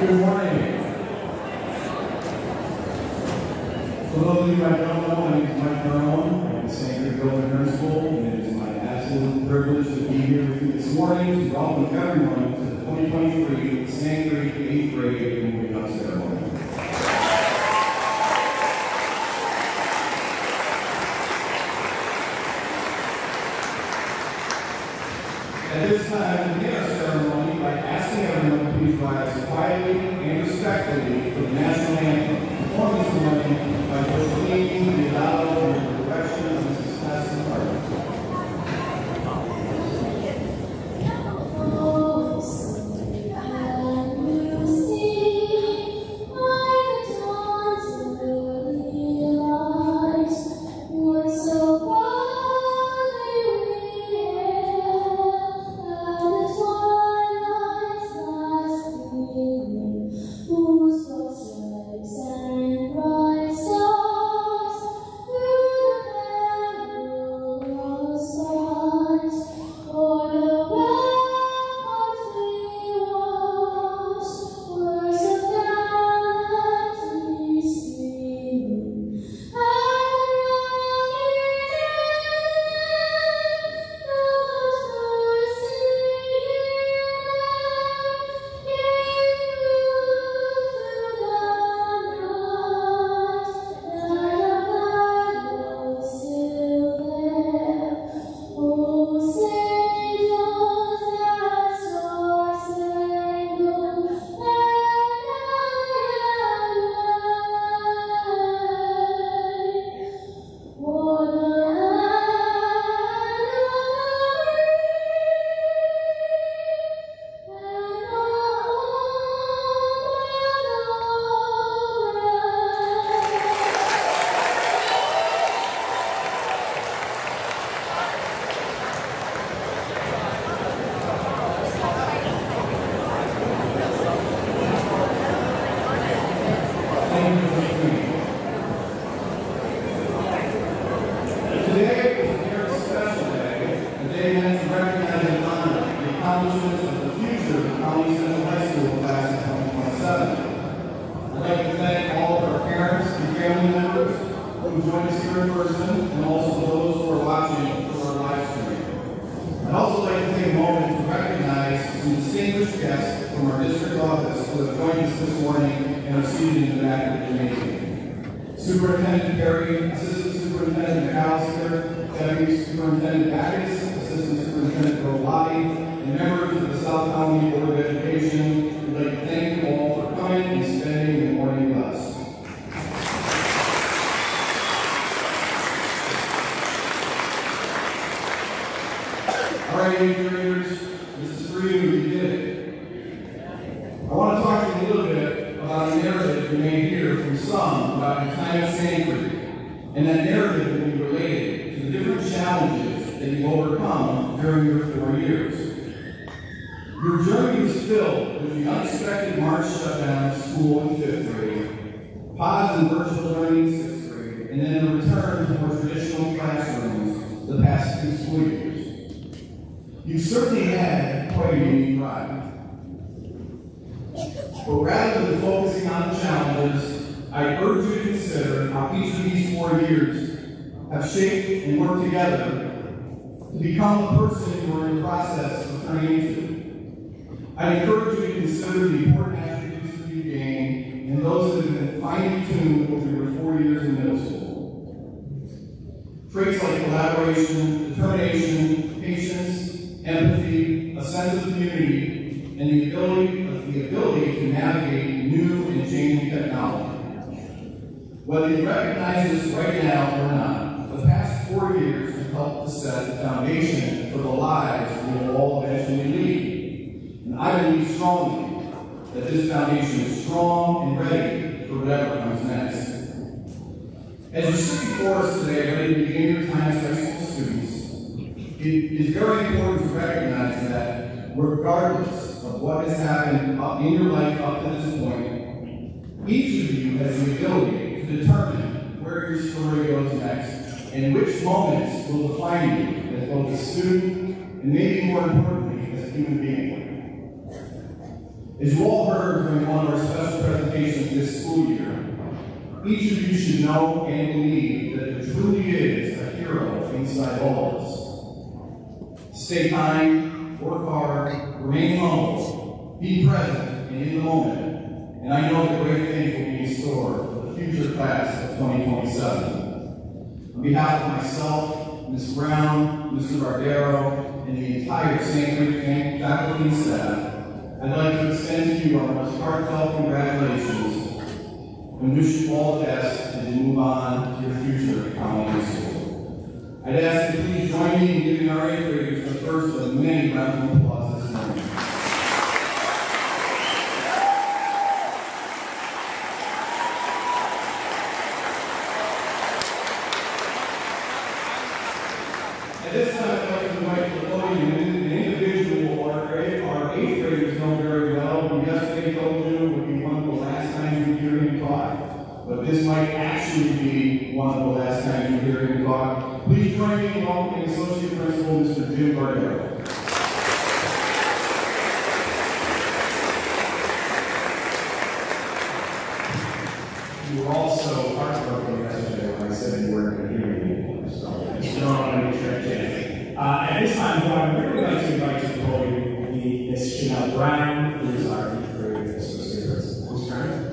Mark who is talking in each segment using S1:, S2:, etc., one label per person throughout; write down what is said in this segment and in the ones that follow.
S1: Good morning. For those of you I don't know, my name is Mike Brown. I'm the St. Clair Building Principal, and it is my absolute privilege to be here with you this morning to welcome everyone to the 2023 St. Clair 8th grade moving up ceremony. At this time, we begin our ceremony by asking everyone to please rise quietly and respectfully for the national anthem. Performance will begin by proclaiming the loud in the direction of Mrs. Cassie Carter. Superintendent Perry, Assistant Superintendent McAllister, Deputy Superintendent Backus, Assistant Superintendent Rolati, and members of the South County Board of Education, we'd like to thank you all for coming and spending the morning with us. All right, 8th graders, this is for you. You did it. I want to talk to you a little bit about a narrative we may hear from some about your time at St. Clair, and that narrative will be related to the different challenges that you've overcome during your 4 years. Your journey was filled with the unexpected March shutdown of school in 5th grade, pause in virtual learning in 6th grade, and then a return to more traditional classrooms the past 2 school years. You certainly had quite a unique ride. But rather than focusing on the challenges, I urge you to consider how each of these 4 years have shaped and worked together to become the person you are in the process of turning into. I encourage you to consider the important attributes that you gained and those that have been finely tuned over your 4 years in middle school. Traits like collaboration, determination, patience, empathy, a sense of community, and the ability to navigate new and changing technology. Whether you recognize this right now or not, the past 4 years have helped to set the foundation for the lives we will all eventually lead. And I believe strongly that this foundation is strong and ready for whatever comes next. As you sit before us today, ready to begin your time as high school students, it is very important to recognize that regardless of what has happened in your life up to this point, each of you has the ability to determine where your story goes next and which moments will define you as both a student and maybe more importantly as a human being. As you all heard during one of our special presentations this school year, each of you should know and believe that there truly is a hero inside all of us. Stay kind, work hard, remain humble, be present and in the moment, and I know that great things will be in store for the future class of 2027. On behalf of myself, Ms. Brown, Mr. Bardero, and the entire St. Rita faculty and staff, I'd like to extend to you our most heartfelt congratulations and wish you all the best as you move on to your future at Connell High School. I'd ask you to please join me in giving our 8th graders the first of many rounds of applause this morning. At this time, I'd like to invite to the podium an individual our 8th graders know very well, who yesterday told you it would be one of the last times you hear him talk. But this might actually be one of the last times you hear him talk. Please join me in welcoming Associate Principal Mr. Jim Bardero.
S2: You were also heartbroken yesterday when I said you weren't going to hear me. So I just don't want to make sure I can. At this time, I would really like to invite to the podium Ms. Chanel Brown, who is our 8th grade associate principal. Ms. Brown.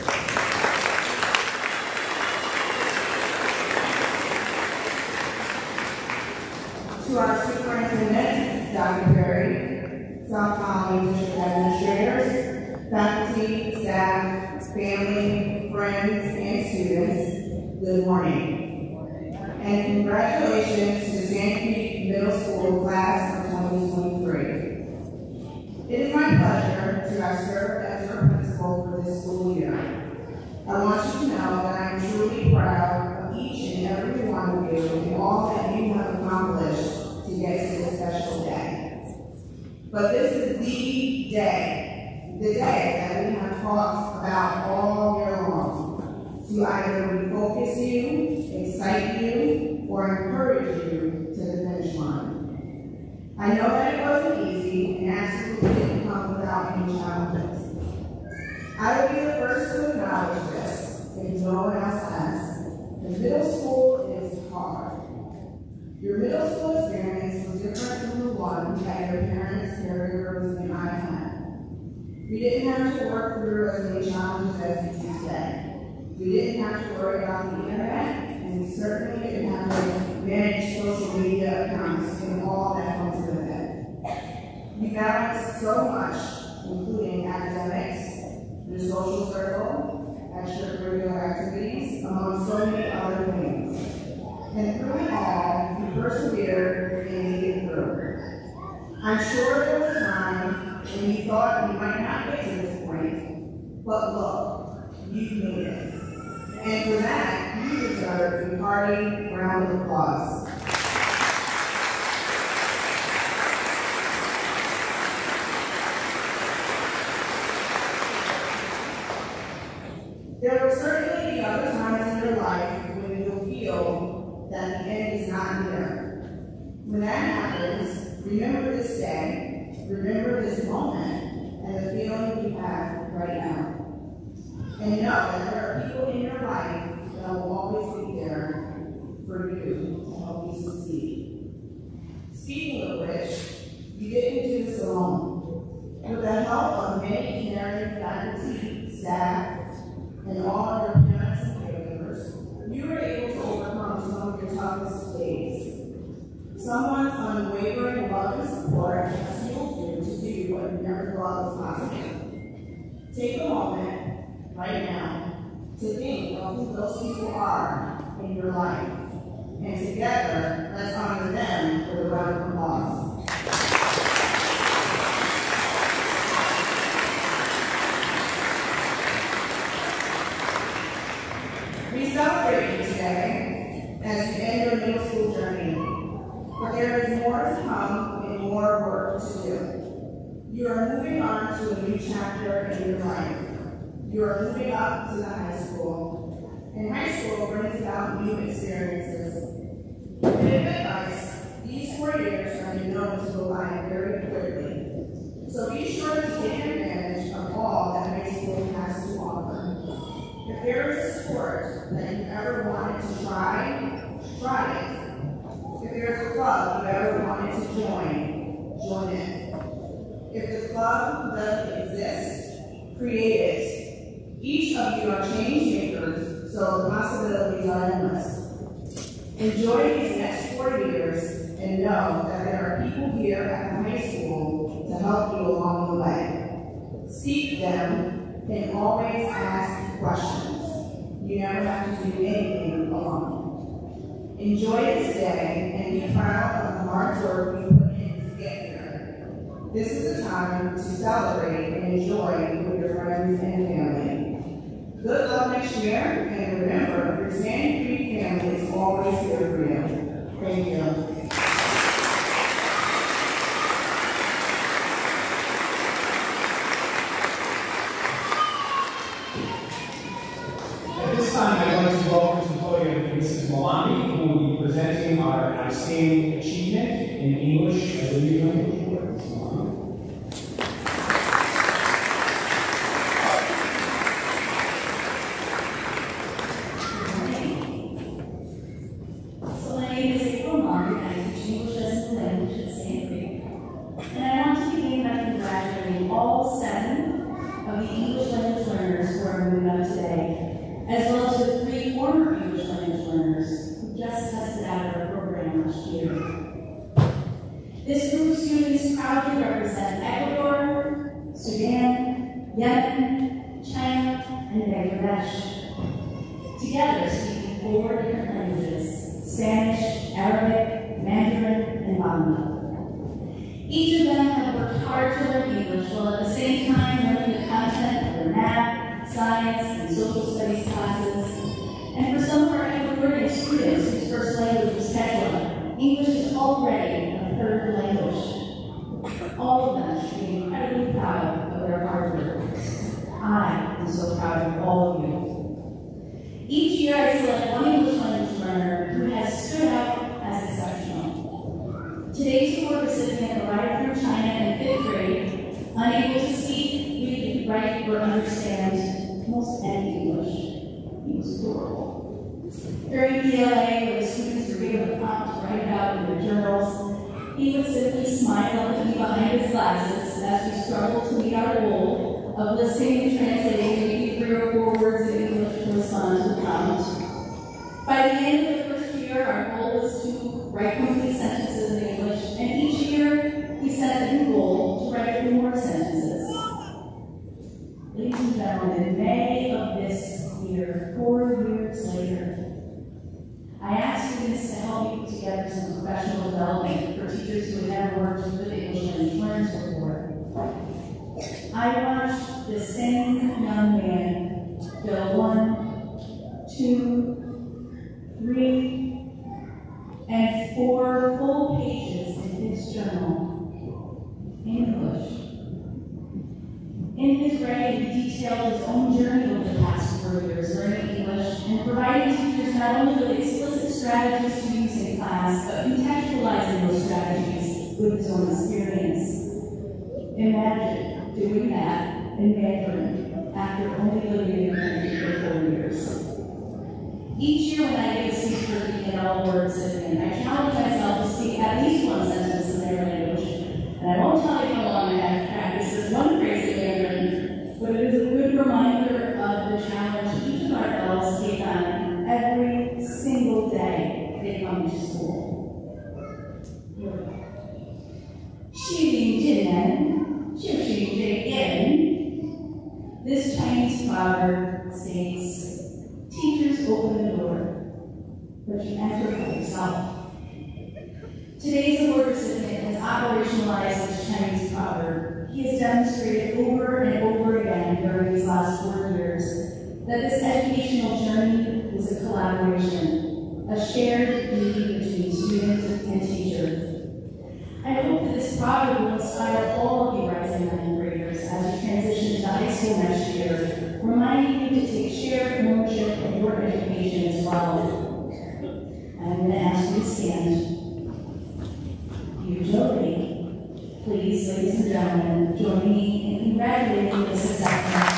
S3: To our superintendent, Dr. Perry, South Connolly District administrators, faculty, staff, family, friends, and students, good morning. And congratulations to the Sand Creek Middle School class of 2023. It is my pleasure to have served as your principal for this school year. I want you to know that I am truly proud of each and every one of you and all that you have accomplished to get to this special day. But this is the day that we have talked about all year long, to either refocus you, excite you, or encourage you to the finish line. I know that it wasn't easy and absolutely didn't come without any challenges. I will be the first to acknowledge this, if no one else has. The middle school is hard. Your middle school experience was different from the one that your parents, caregivers, and I had. We didn't have to work through as many challenges as you do today. We didn't have to worry about the internet, and we certainly didn't have to manage social media accounts and all that comes with it. We balanced so much, including academics, the social circle, extracurricular activities, among so many other things. And through it all, we persevered and made it through. I'm sure there was a time when we thought we might not get to this point, but look, you made it. And for that, you deserve a hearty round of applause. There will certainly be other times in your life when you'll feel that the end is not near. When that happens, remember this day, remember this moment, and the feeling you have right now. And know that there are people in your life that will always be there for you to help you succeed. Speaking of which, you didn't do this alone. With the help of many caring faculty, staff, and all of your parents and caregivers, you were able to overcome some of your toughest days. Someone's unwavering love and support has fueled you to do what you never thought was possible. Take a moment right now to think of who those people are in your life. And together, let's honor them with a round of applause. We celebrate you today as you end your middle school journey, but there is more to come and more work to do. You are moving on to a new chapter in your life. You are moving up to the high school, and high school brings about new experiences. And in advice, these 4 years are known to go by very quickly. So be sure to take advantage of join in. If the club doesn't exist, create it. Each of you are change makers, so the possibilities are endless. Enjoy these next 4 years and know that there are people here at the high school to help you along the way. Seek them and always ask questions. You never have to do anything alone. Enjoy this day and be proud of the hard work you put in to get here. This is a time to celebrate and enjoy with your friends and family. Good luck next year, and remember, your Sandy Creek family is always here for you. Thank you.
S2: At this time, I'd like to welcome to the podium Mrs. Malani, who will be presenting our outstanding achievement in English as a new language award. Mrs. Malani.
S4: So my name is April Martin. I teach English as a language at Sandy Creek. And I want to begin by congratulating all 7 of the English language learners who are moving up today, as well as the 3 former English language learners who just tested out of our program last year. This group of students proudly represent Ecuador, Sudan, Yemen, China, and Bangladesh. Together speaking 4 different languages: Spanish, Arabic, Mandarin, and Bangla. Each of them have worked hard to learn English while at the same time learning the content of their math, science, and social studies classes. And for some of our Ecuadorian students whose first language was Quechua, English is already a 3rd language. All of them should be incredibly proud of their hard work. I am so proud of all of you. Each year I select one English language learner who has stood out as exceptional. Today's award recipient arrived from China in 5th grade, unable to speak, read, write, or understand most any English. He was adorable. During ELA, where the students were given a prompt to write about in their journals, he would simply smile up at me behind his glasses as we struggled to meet our goal of listening and translating maybe 3 or 4 words in English to respond to the prompt. By the end of the first year, our goal was to write complete sentences in English, and each year we set a new goal to write 3 more sentences. Ladies and gentlemen, in May of this year, 4 years later, I asked students to help me put together some professional development for teachers who had never worked with English language learners before. I watched the same young man fill 1, 2, 3, and 4 full pages in his journal in English. In his writing, he detailed his own journey over the past 4 years learning English and providing teachers not only with explicit strategies to use in class, but contextualizing those strategies with his own experience. Imagine doing that in Mandarin after only living in the country for 4 years. Each year when I give a speech for the All Award recipient, I challenge myself to speak at least 1 sentence in their language. And I won't tell you how long I have practiced this one phrase in Mandarin, but it is a good reminder of the challenge each of our fellows take on every single day they come to school. This Chinese proverb states, teachers open the door, but you enter for yourself. Today's award recipient has operationalized this Chinese proverb. He has demonstrated over and over again during these last 4 years that this educational journey is a collaboration, a shared need between student and teacher. I hope that this proverb will inspire all of you rising ninth graders as you transition to high school next year, reminding you to take shared ownership of your education as well. I'm going to ask you to stand. Usually, please, ladies and gentlemen, join me in congratulating the successful.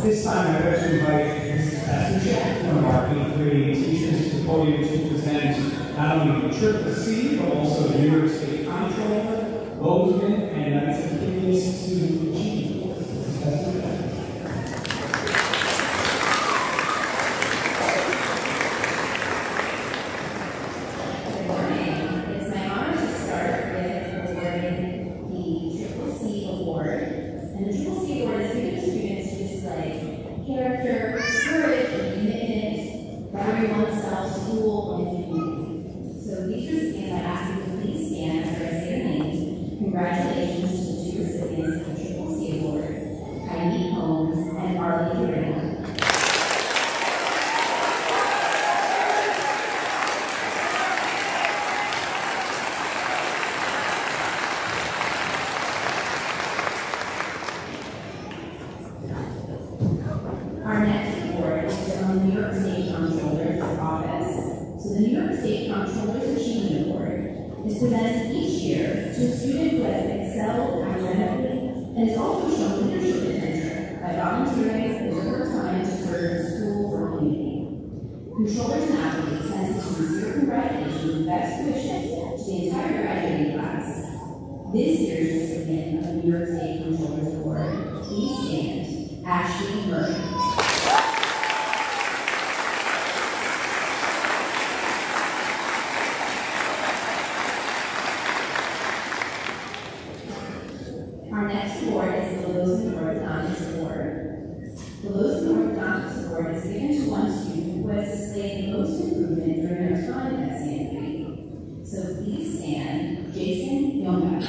S2: This time, I'd like to invite Mrs. Pastuchek, one of our 8th grade teachers, to the podium to present not only the Triple C, but also the New York State Comptroller, Bozeman, and Knights of Columbus Student Achievement. Mrs. Pastuchek.
S4: Good morning. It's my honor to start with awarding the Triple C Award. And the Triple C Award is given to students who display character, courage, and commitment, bettering oneself, school, and community. So these recipients, I ask you to please stand after I say your names. Congratulations to the 2 recipients of the Triple C Award, Heidi Holmes and Arlie Durant. Our next award is from the New York State Comptroller's Office. So the New York State Comptroller's Achievement Award is presented each year to a student who has excelled academically and has also shown leadership potential by volunteering or her time to serve the school or community. Controllers and athletes send sincere congratulations and best wishes to the entire graduating class. This year's recipient of the New York State Comptroller's Award, please stand. Ashley Murray. Our next award is the Bozeman Orthodontics Award. The Bozeman Orthodontics Award is given to one student who has displayed the most improvement during their time at Sandry. So please stand, Jason Youngback.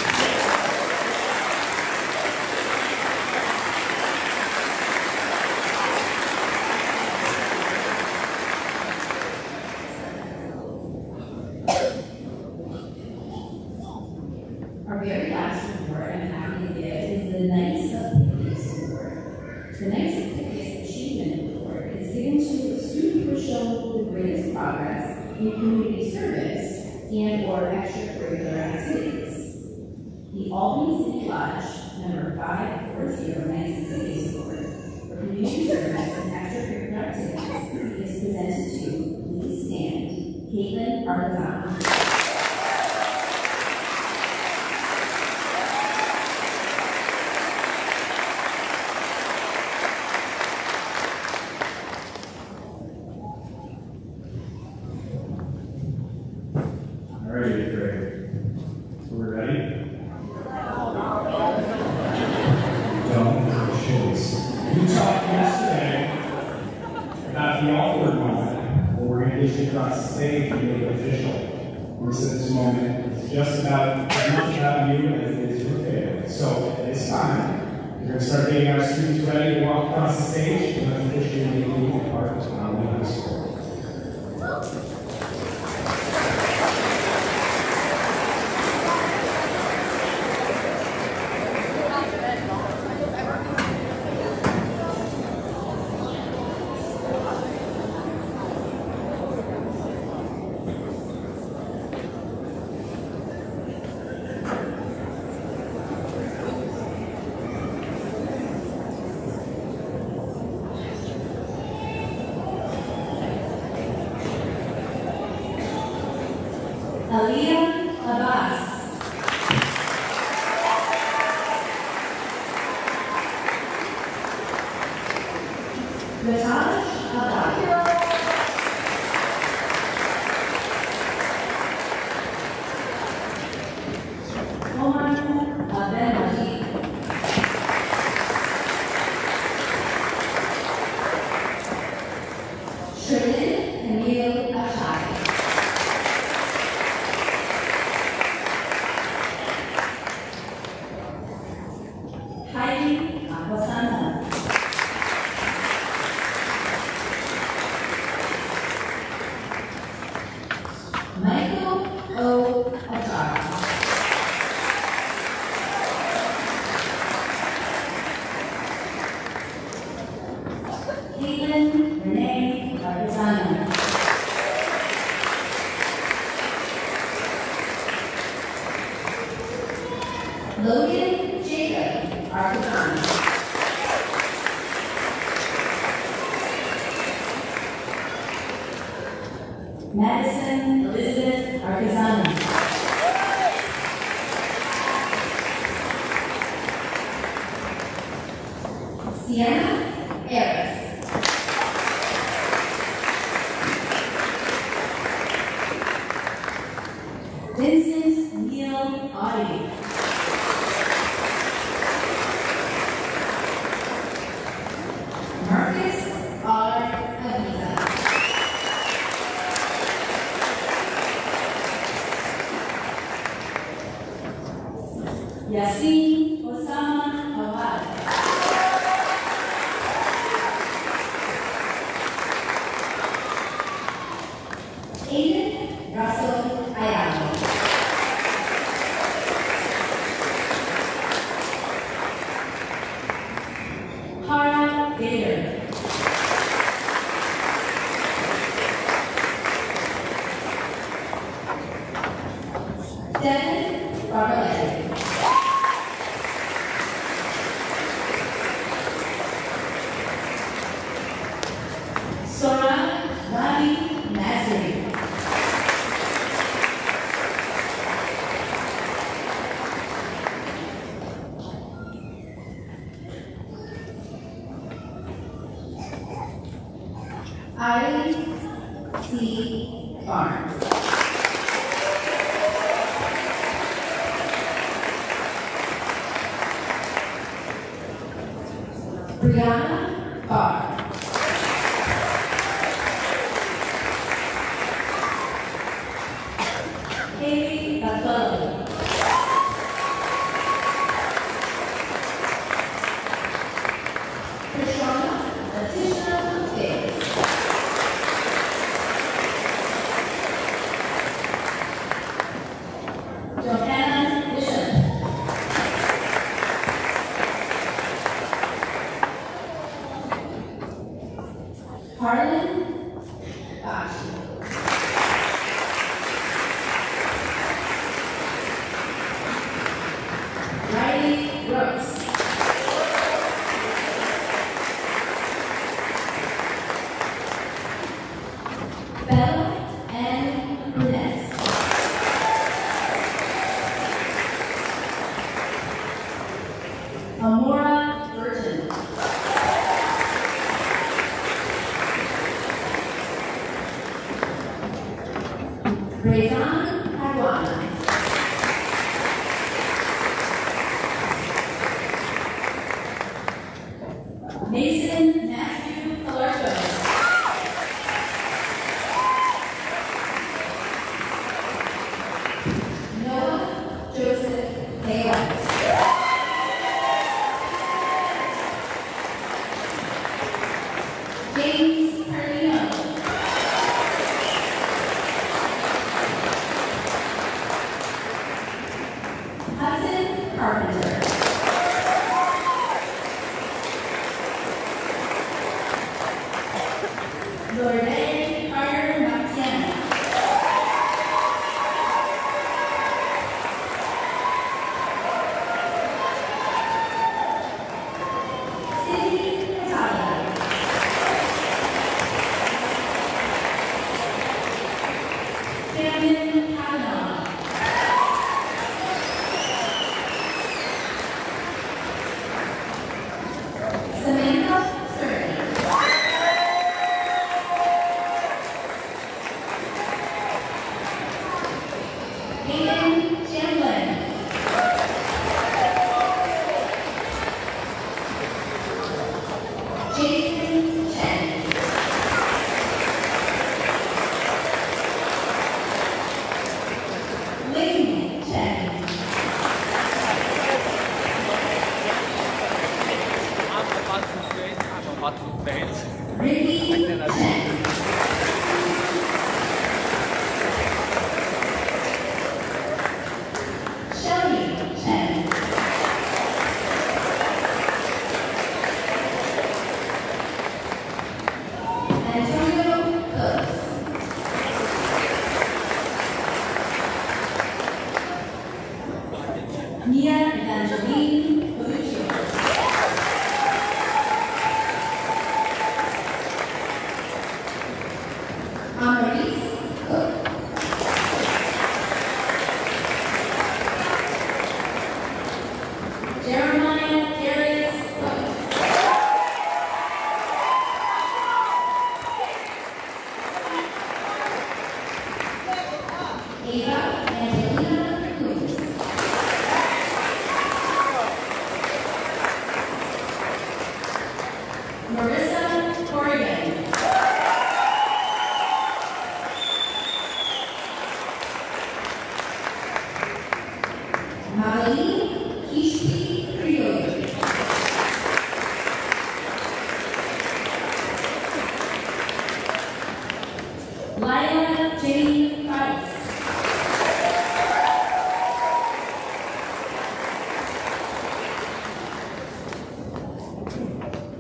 S4: Our very last award I'm happy to give is the Knights of Pythias Award. The Knights of Pythias Achievement Award is given to a student who has shown the greatest progress in community service and or extracurricular activities. The Albany City Lodge number 540 Knights of Pythias Award for community service and extracurricular activities is presented to, please stand, Caitlin Arpazan.
S2: All right, 8th grade. So we're ready? Don't choice. We talked yesterday about the awkward moment where we're going to get you across the stage and make it official. We said this moment is just about as much about you as it is your family. So at this time, we're going to start getting our students ready to walk across the stage and let's officially make you a part of our high school.
S4: Aliyah Abbas. Raj Abbas. Omar Abdelmajid. Shirley Camille Achai. Heidi Akosana. Michael O. Achara. Caitlin Renee Arpazana. Logan Jacob Arpazana. Madison Elizabeth Arcazano. Sienna Harris. Vincent Neil Audie. Marcus R. Aviza. Yasin Osama Awad. Aiden Russell Ayala. Hara Bader. Devin Bartlett. Sora Ravi Nasri. Ari C. Barnes. Brianna Barr. Haley Bartholomew. Krishana Letitia Davis. Johanna Bishop. Harlan Bashi. Riley Brooks. Bella Ann Burnett. Amora Burton. Rezan Pagwana. Mason Matthew Calarco. Noah Joseph Hayes. James Carlino. Hudson Carpenter. Lorraine Carter Martiana. Cindy Natalia. Camden Kavanaugh. Samantha Sturdy. Hayden Chamberlain. Jason Chen. Ling Chen. Ricky Chen. Shelly Chen. Antonio Cooks. Nia Evangeline Paluccio.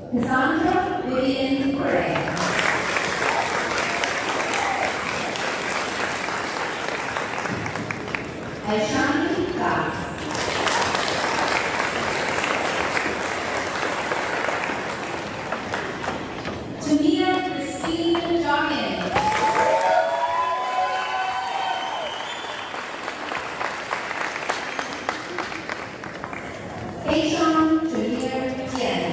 S4: Cassandra Vivian Gray. Aishani Das. Tamia Christine Dawkins. Aishon Jamir Tien.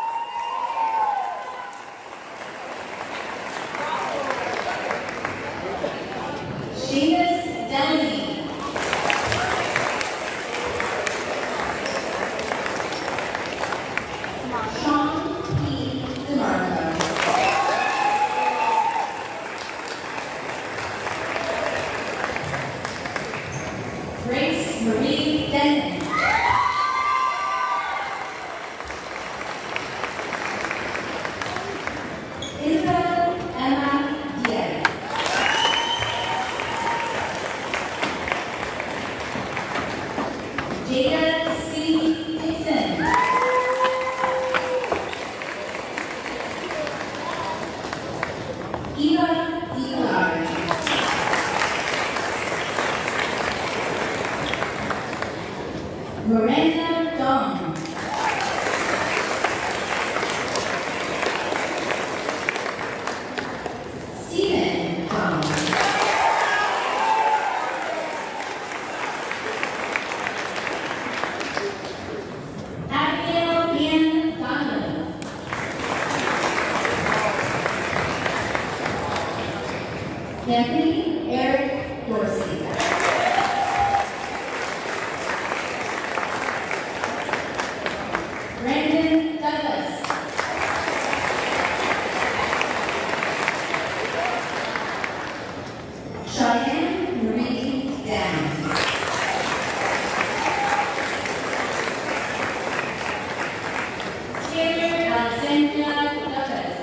S4: Seamus Delaney. Sean P. DeMarco. Grace Marie Denton. Isabel Emma Diaz. Jada C. Dixon. Eva DeLar. Miranda Dong. Stephen Dong. Abigail Ann Donovan. Anthony Eric Dorsey. Brandon Douglas. Cheyenne Marie Downs. Taylor Alexandra Douglas.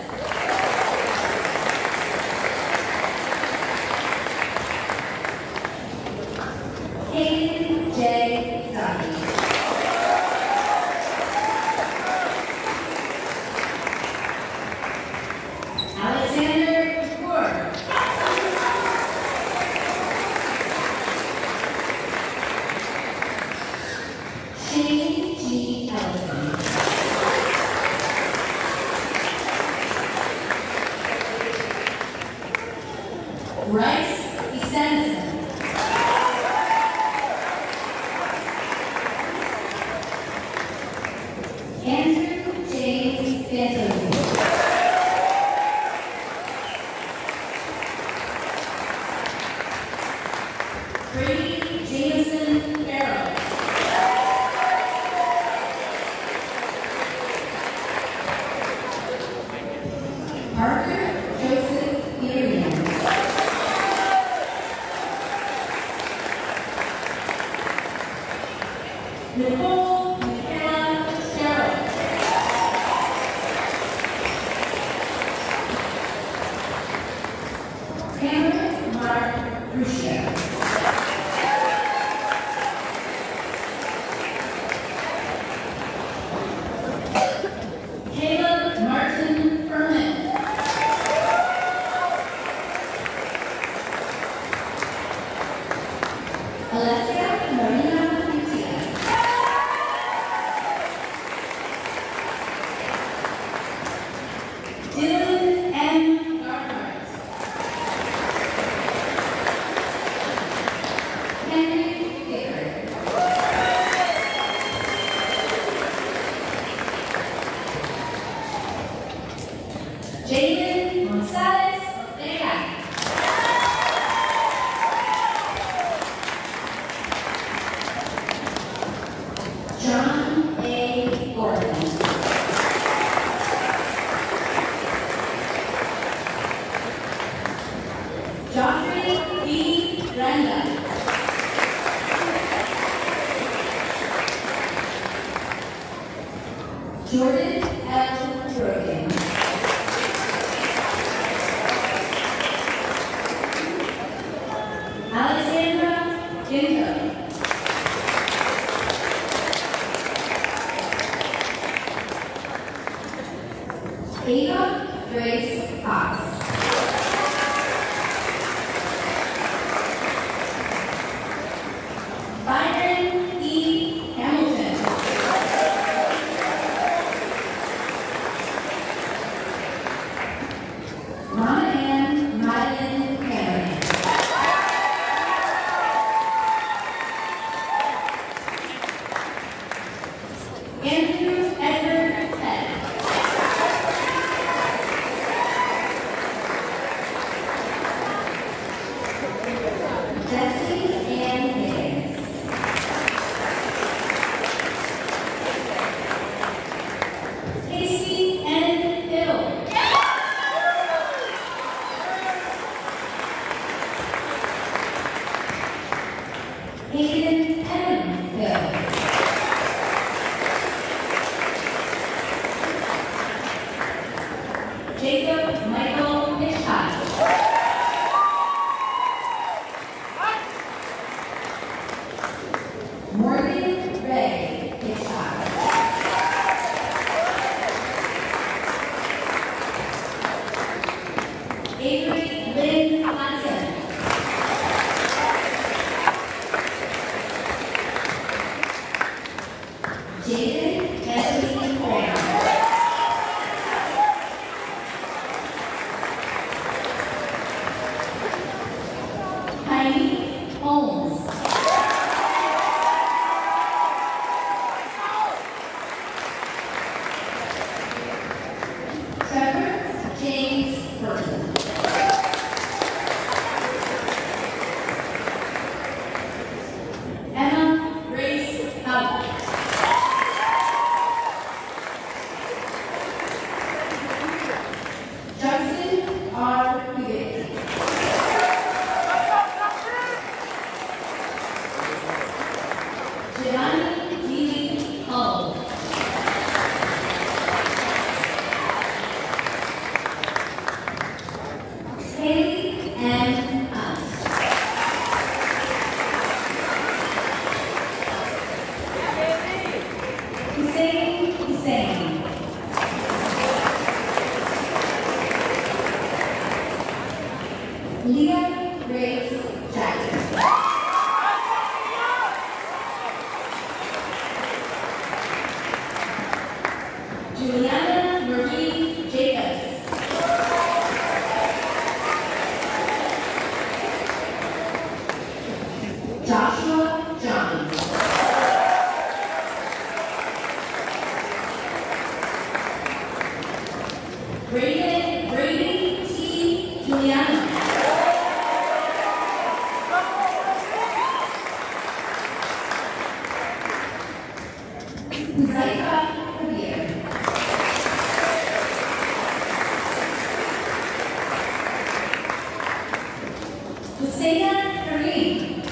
S4: Hayden J. Zaki. Alexander Kapoor. Shane G. Ellison. Bryce Estenson. Andrew James Fantoni. Brady Jameson Farrell. Parker Joseph Irian. Nicole Michaela Fitzgerald. Cameron Mark Ruscia. Caleb Martin Furman. Alessia Marina Gutierrez. Dylan M. Garhart. Henry Gifford. Jaden Gonzalez Ortega. John A. Gordon. Joffrey B. Brenda. Jordan L. Brogan. Alexandra Ginko. Grace Cox. Byron E. Hamilton. Mama Ann Madeline Cameron. Andrew Edward Head. Jesse Ann Higgins. Casey N. Hill. Hayden M. Hill. Jacob Michael Hitchcock. Morgan Ray Hitchcock. Avery Lynn Hudson. Jaden Leslie Graham. Heidi Holmes. Trevor James Burton. Emma Grace Albert. Justin R. Hewitt. Gianni D. Hull. Haley M. Hunt. Hussein Hussein. Leah Grace Jackson. Juliana Marie Jacobs. Joshua Johns. Brady T. Juliana. Zaifa Kabir. Husseina Kareem.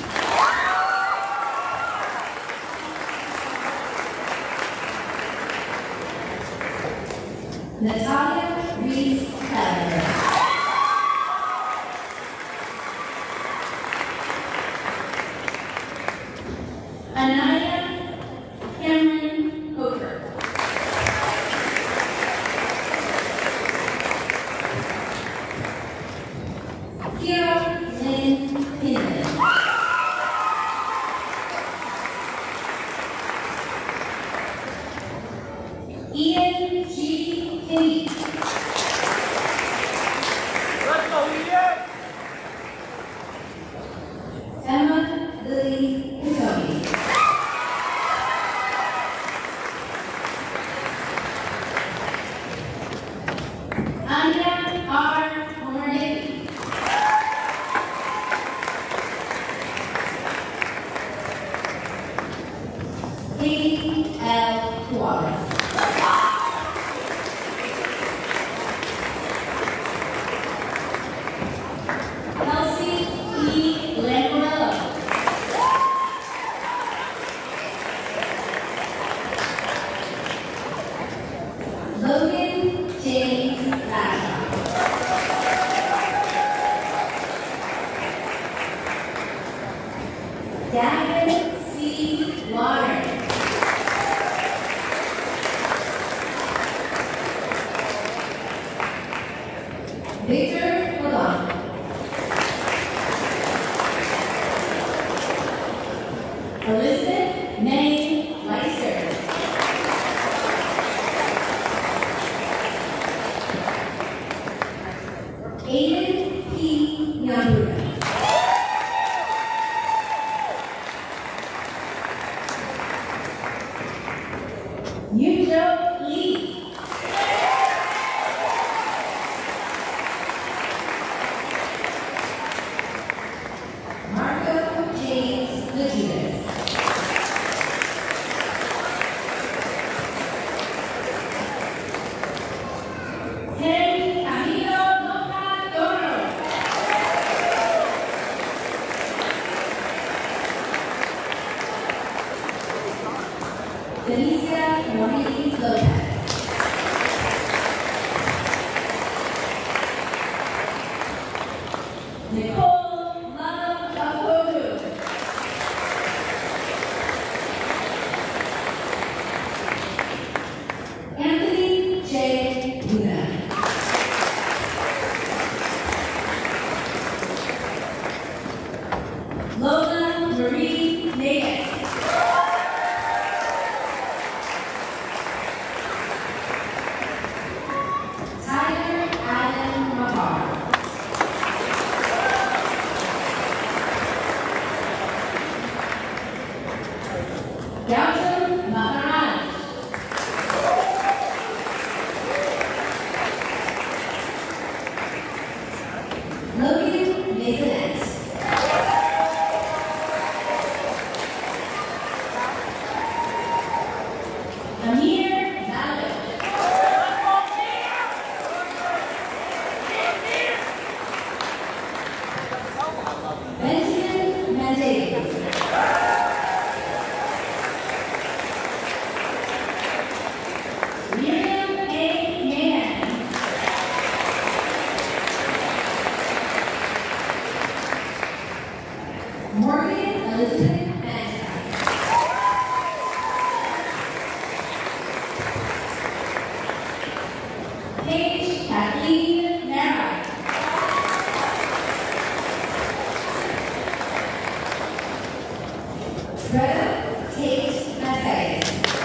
S4: Natalia Reese Keller. Anaya Cameron Coker. Kira Lynn Hinman. Ian G. Kinney. Emma Lily Pitoni. Anya R. Hornady. Katie L. Suarez. Kelsey E. Lamorello. Logan James Bashaw.
S5: Victor Ladon. Elizabeth May Leister. Aiden P. Nyambura. Yunjo Lee. Marco James Lejudas. Henry Camilo Lopadoro. Delicia Marie Lopez. Nicole Love Akodu. Anthony J. Luna. Lola Marie Nagus. Tyler Adam Mahar. Gautam Maharaj. Logan Maisonette. Amir Malik. Benjamin Mandela. Miriam A. Mann. Morgan Elizabeth Manta. Paige Kathleen Nara. Greta Tate Massey.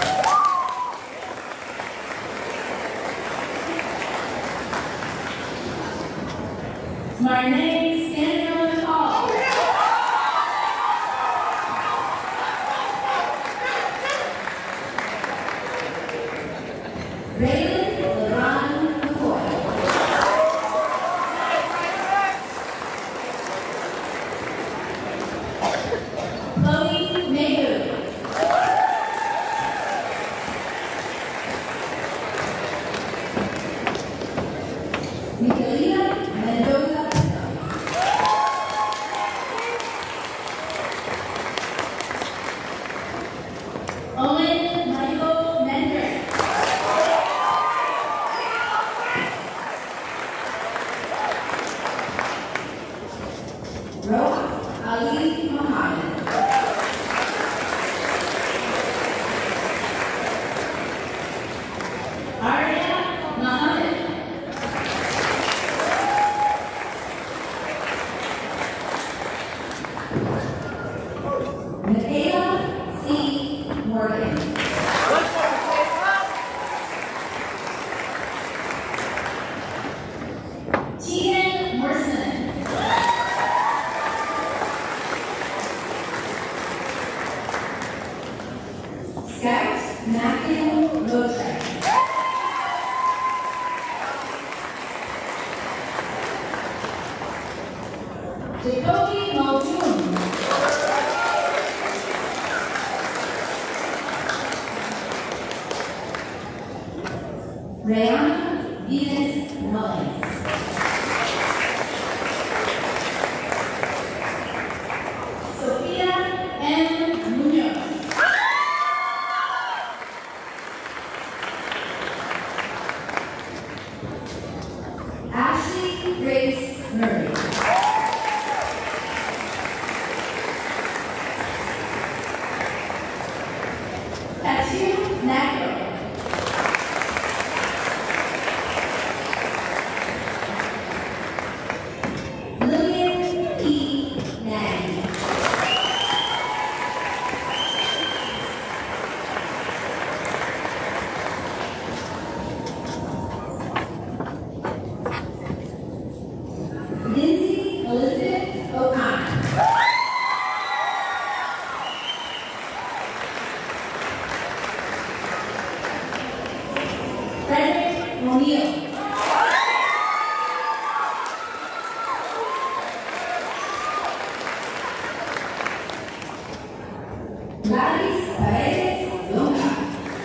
S5: Marnay Samuel Hall. Raylan LeBron McCoy. Chloe Mayhew. Miguelina Mendoza. Owen Michael Mendrick. Roa Ali Muhammad. Arya Muhammad. Michaela C. Morgan. Tegan Morrison. Scout Matthew Lotrek. Jacoby Muldoon. Rayana Venus Mullins. Sophia M. Munoz. Ashley Grace Murray. Tattoo Nagro. Frederick O'Neill. Gladys Paredes Longa.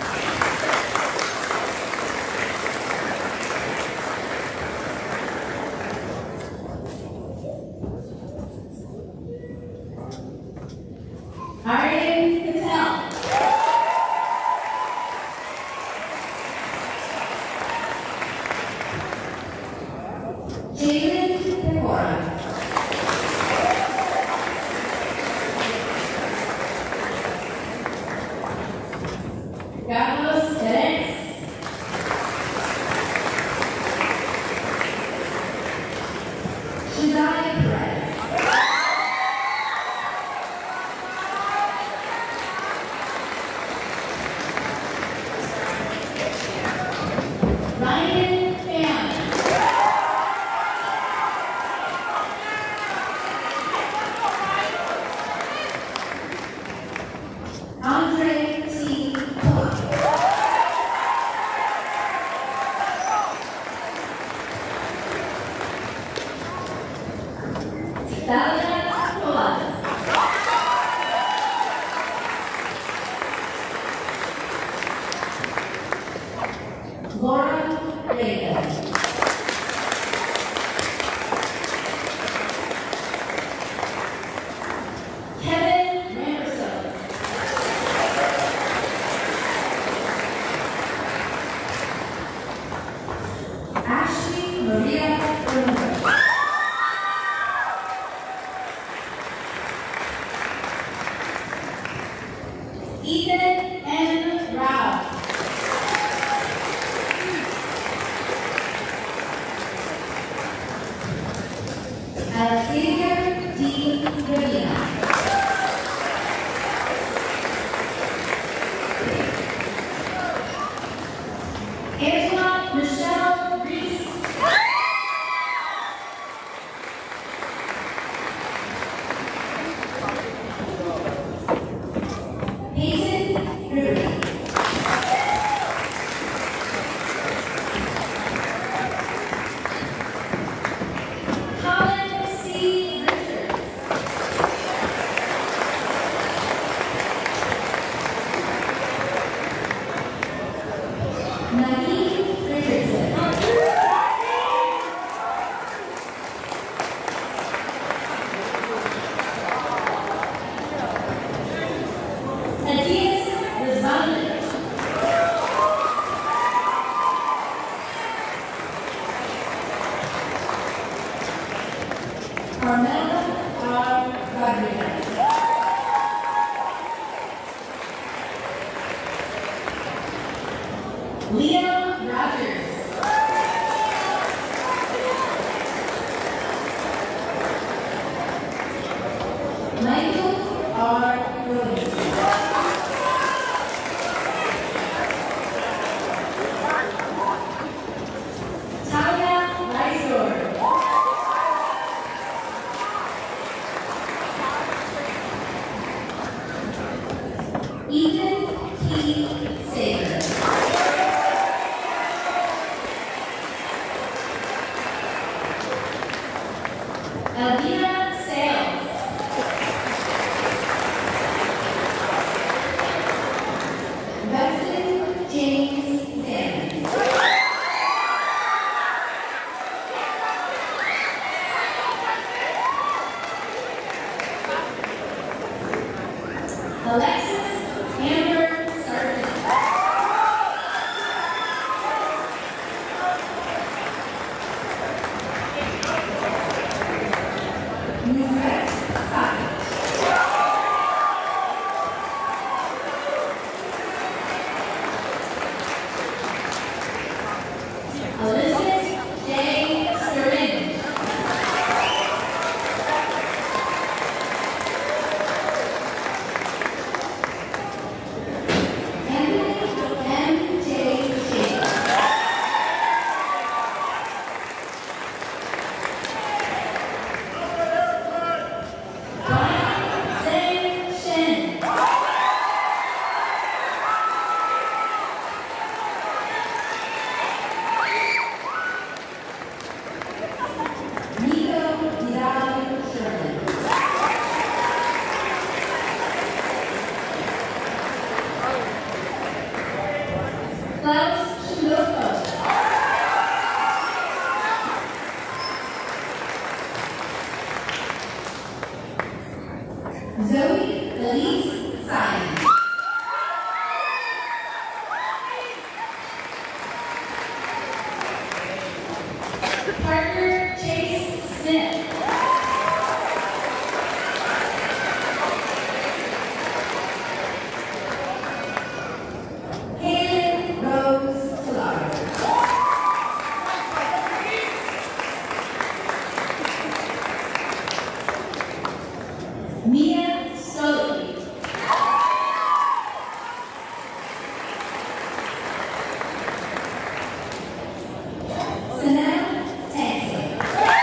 S5: Aryan Patel. Jalen Pecora. Carlos Perez. Shazai Perez. Ryan Pham. Andre T. Cook. Dalia Colas. Laura Reagan. Kevin Ramberson. Ashley Maria Bermuda. Ethan M. Rao. Alexander D. Ravina. Angela Michelle Reese. Peyton Ruby. Colin C. Richards. Naeem Richardson. Adias Rizvanovic. Carmela R. Rodriguez. Leah Rogers. Parker Chase Smith. Haley Rose Solari. Mia Stoley. Sanel Tansley.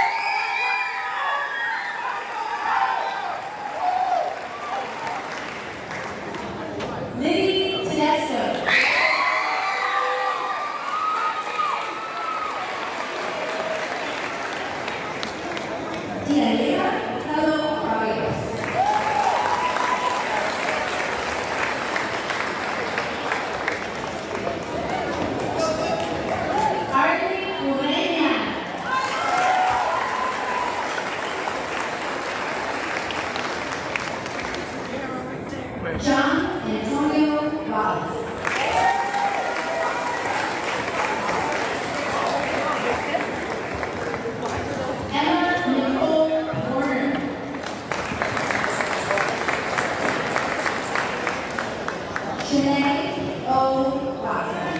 S5: Libby Tedesco. Dianera Hello Barrios. Harley Ureña. John Antonio Wallace. Emma Nicole Warner. Shanae O. Watson.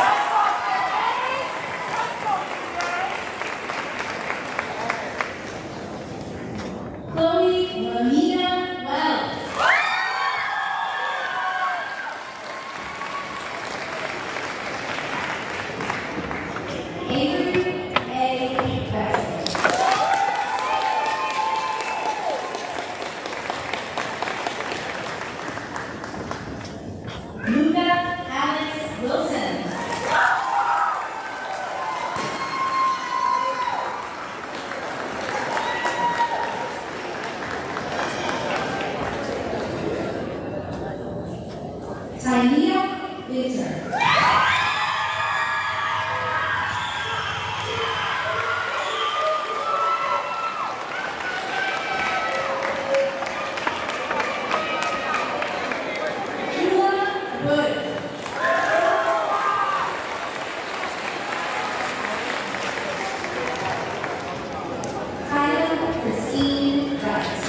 S5: Chloe Lamina Wells. Avery A. Best. Luca Alex Wilson. Tania Winter. Sheila Woods. Kyla Christine Rice.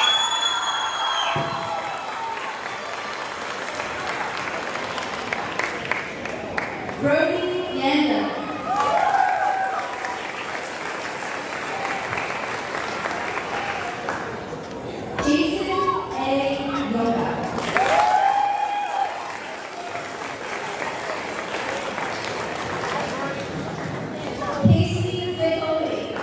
S5: Brody Yanda. Jason A. Yoga. Casey Zicoli.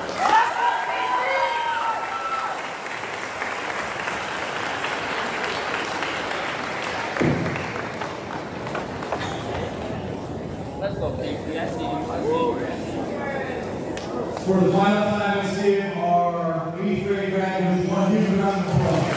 S1: For the final time, let's give our 8th grade graduates one huge round of applause.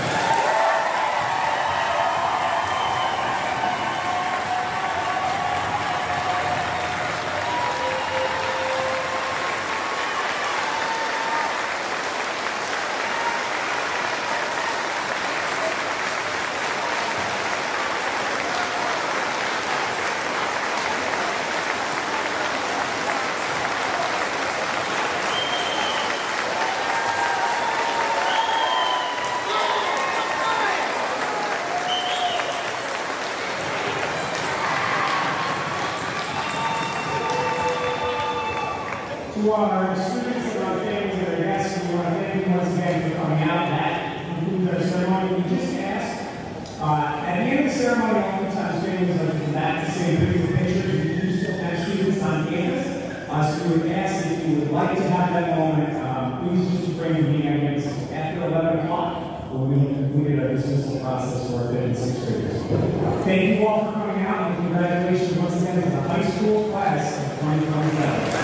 S2: To our students and our families that are guests, we want to thank you once again for coming out. That concludes our ceremony we just asked. At the end of the ceremony, oftentimes families like to come back to say beautiful pictures. We do still have students on campus. So we would ask if you would like to have that moment, please just refrain from being against after 11 o'clock. When we have completed our dismissal process for our 5th and 6th graders. Thank you all for coming out, and congratulations once again to the high school class of 2027.